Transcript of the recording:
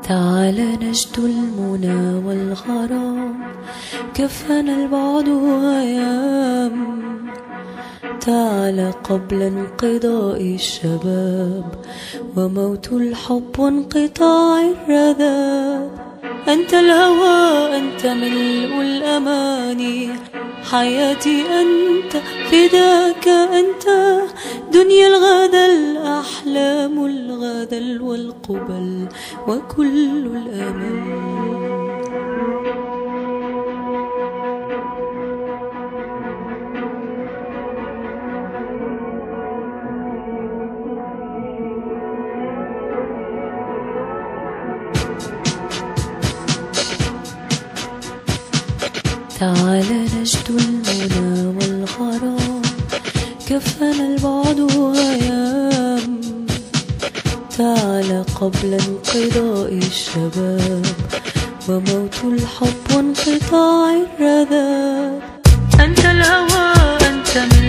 تعال نجد المنى والغرام، كفانا البعد وأيام. تعال قبل انقضاء الشباب وموت الحب وانقطاع الرذاب. أنت الهوى، أنت ملء الأماني، حياتي أنت، فداك أنت. دنيا الغدا، الأحلام الغدا والقبل وكل الأمل. تعال نجد المنى والغرام، كفانا البعد وأيام. تعال قبل انقضاء الشباب وموت الحب وانقطاع الرذاب. أنت الهوى، أنت